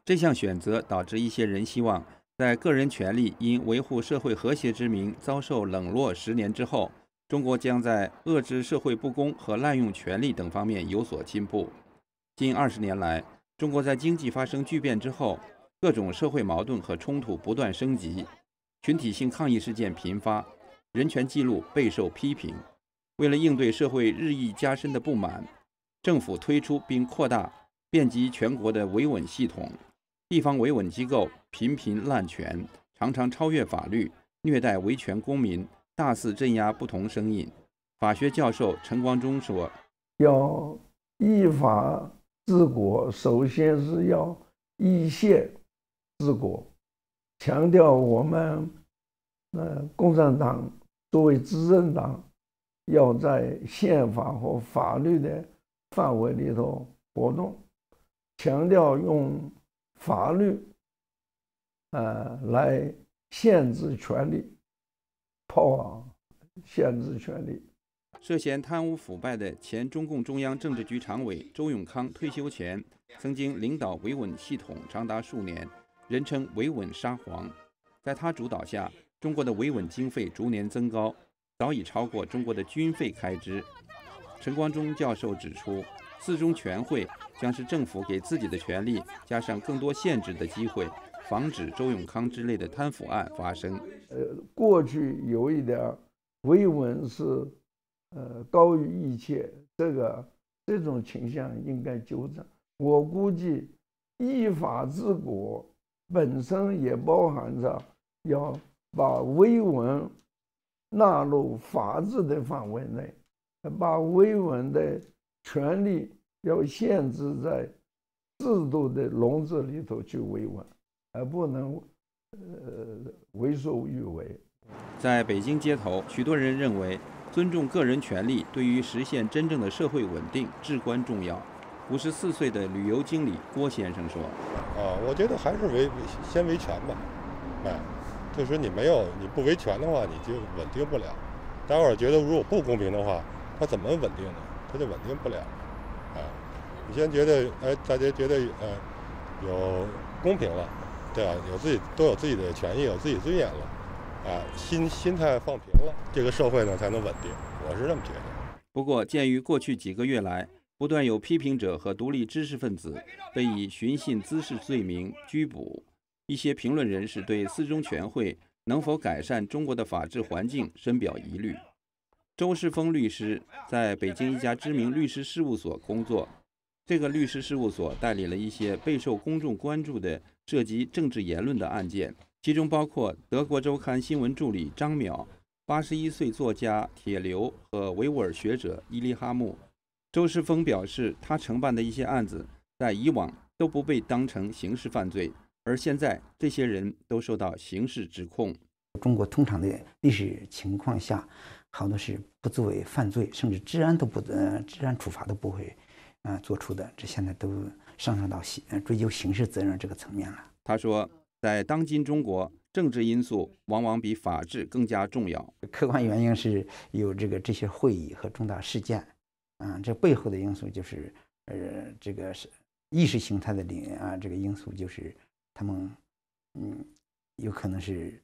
这项选择导致一些人希望，在个人权利因维护社会和谐之名遭受冷落10年之后，中国将在遏制社会不公和滥用权力等方面有所进步。近20年来，中国在经济发生巨变之后，各种社会矛盾和冲突不断升级，群体性抗议事件频发，人权记录备受批评。为了应对社会日益加深的不满，政府推出并扩大遍及全国的维稳系统，地方维稳机构频频滥权，常常超越法律，虐待维权公民，大肆镇压不同声音。法学教授陈光忠说：“ 要依法治国，首先是要依宪治国。强调我们共产党作为执政党，要在宪法和法律的范围里头活动，强调用法律来限制权利，限制权利。” 涉嫌贪污腐败的前中共中央政治局常委周永康退休前曾经领导维稳系统长达数年，人称维稳沙皇。在他主导下，中国的维稳经费逐年增高，早已超过中国的军费开支。陈光忠教授指出，四中全会将是政府给自己的权利加上更多限制的机会，防止周永康之类的贪腐案发生。 过去有一点维稳是高于一切，这种倾向应该纠正。我估计依法治国本身也包含着要把维稳纳入法治的范围内，把维稳的权利要限制在制度的笼子里头去维稳，而不能为所欲为。 在北京街头，许多人认为尊重个人权利对于实现真正的社会稳定至关重要。54岁的旅游经理郭先生说：“ 我觉得还是先维权吧，就是你不维权的话，你就稳定不了。待会儿觉得如果不公平的话，他怎么稳定呢？他就稳定不了。你先觉得大家觉得有公平了，对吧？都有自己的权益，有自己尊严了。心态放平了，这个社会呢才能稳定，我是这么觉得。” 不过，鉴于过去几个月来，不断有批评者和独立知识分子被以寻衅滋事罪名拘捕，一些评论人士对四中全会能否改善中国的法治环境深表疑虑。周世峰律师在北京一家知名律师事务所工作，这个律师事务所代理了一些备受公众关注的涉及政治言论的案件，其中包括德国周刊新闻助理张淼、81岁作家铁流和维吾尔学者伊利哈木。周世峰表示，他承办的一些案子在以往都不被当成刑事犯罪，而现在这些人都受到刑事指控。 中国通常的历史情况下，好多是不作为犯罪，甚至治安处罚都不会做出的，这现在都上升到追究刑事责任这个层面了。 他说，在当今中国，政治因素往往比法治更加重要。 客观原因是有这些会议和重大事件，这背后的因素就是这个是意识形态的这个因素，就是他们有可能是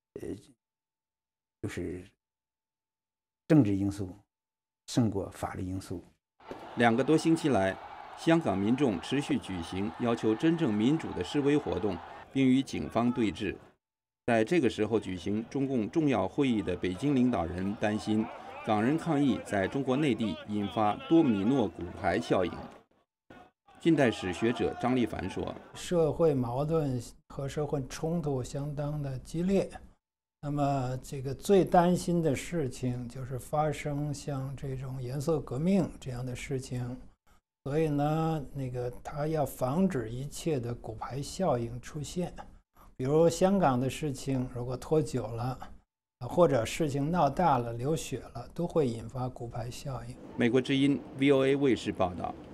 就是政治因素胜过法律因素。 2个多星期来，香港民众持续举行要求真正民主的示威活动，并与警方对峙。在这个时候举行中共重要会议的北京领导人担心港人抗议在中国内地引发多米诺骨牌效应。近代史学者张立凡说， 社会矛盾和社会冲突相当的激烈，那么这个最担心的事情就是发生像这种颜色革命这样的事情，所以呢，他要防止一切的骨牌效应出现。比如香港的事情如果拖久了，或者事情闹大了、流血了，都会引发骨牌效应。 美国之音 VOA 卫视报道。